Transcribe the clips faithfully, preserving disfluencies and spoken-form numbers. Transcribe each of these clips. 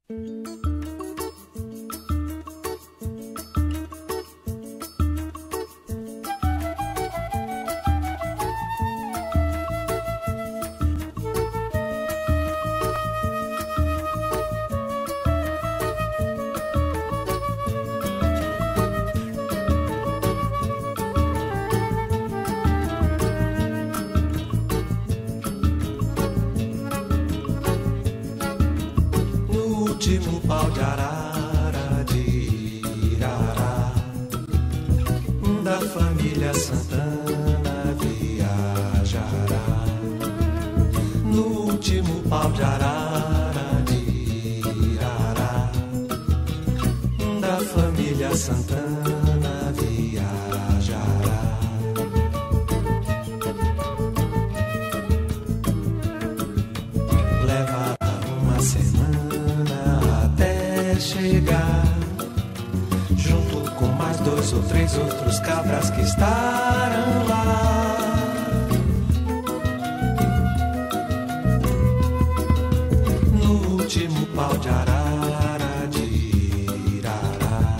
Último pau de arara de Irará, da família Santana viajará. No último pau de arara de Irará, da família Santana viajará. Leva uma semana até chegar, junto com mais dois ou três outros cabras que estarão lá. No último pau de arara de Irará.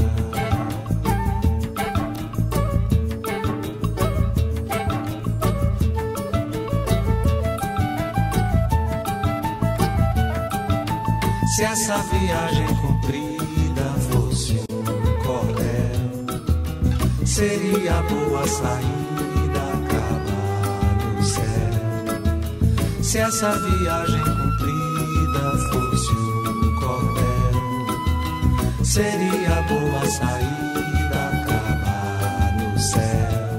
Se essa viagem comprida fosse um cordel, seria boa saída acabar no céu. Se essa viagem comprida fosse um cordel, seria boa saída acabar no céu.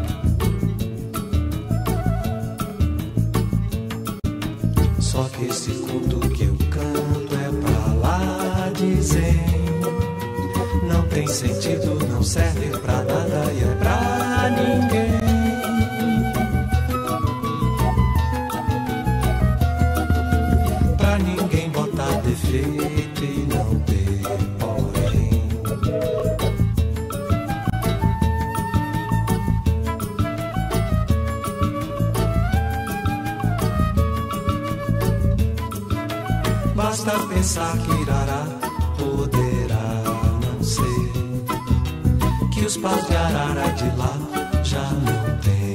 Só que esse conto que eu canto é pra lá dizer, não tem sentido, não serve pra nada e é pra ninguém. Pra ninguém botar defeito e não ter porém. Basta pensar que Irará poderá não ser, que os paus de arara de lá já não tem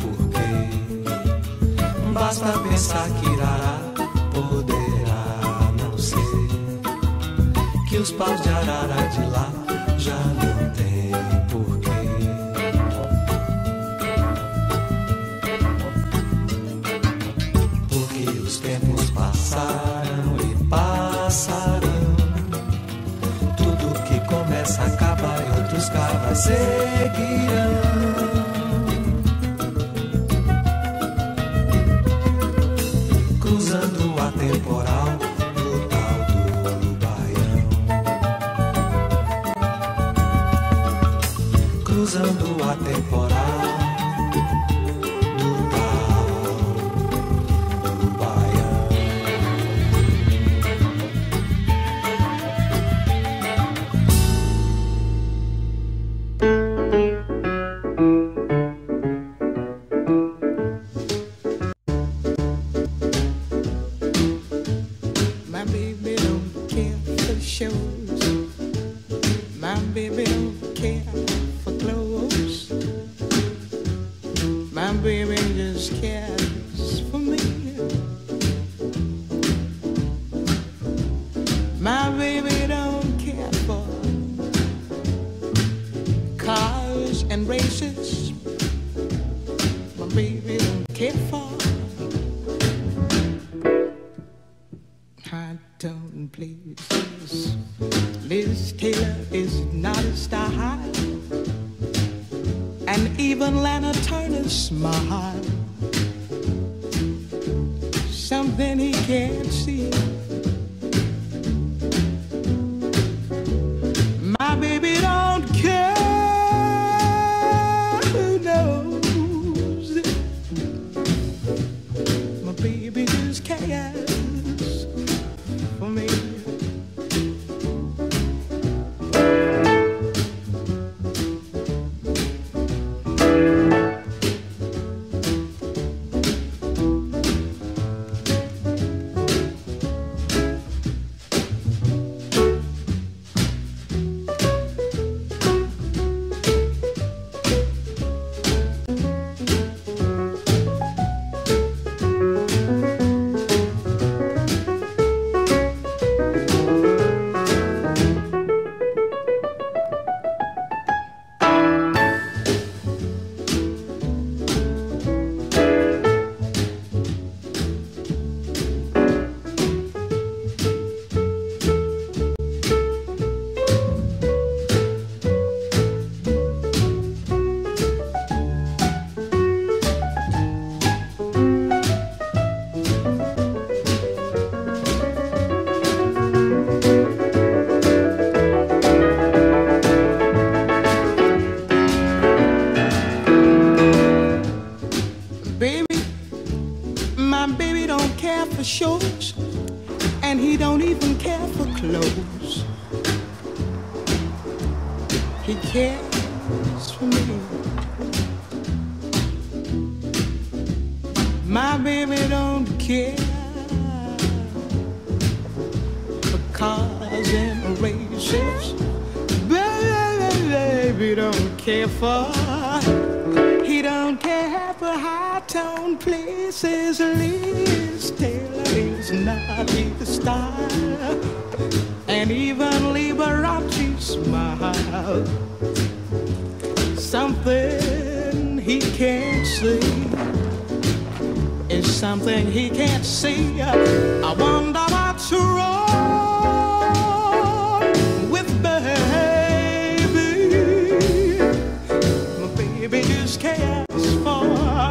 porquê. Basta pensar que Irará poderá não ser, que os paus de arara de lá já não tem porquê. Porque os tempos passaram e passarão, tudo que começa acaba e outros cabras seguirão. Cruzando a temporal do tal do Baião, cruzando a temporal do tal do Baião. My baby don't care for shows. My baby don't care for clothes. My baby just cares for me. My baby don't care for cars and races. My baby don't care for high tone places. Liz Taylor is not a star high, and even Lana Turner's smile, something he can't see. My baby don't care, who knows? My baby just cares for me. clothes. He cares for me. My baby don't care for cars and races. Baby don't care for. He don't care for high-tone places. Liz Taylor is not his style, and even Liberace smile. Something he can't see is something he can't see. I wonder what's wrong with baby. My baby just cares for.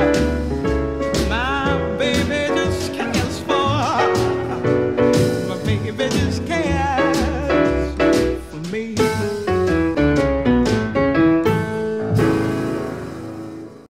My baby just cares for. My baby just cares.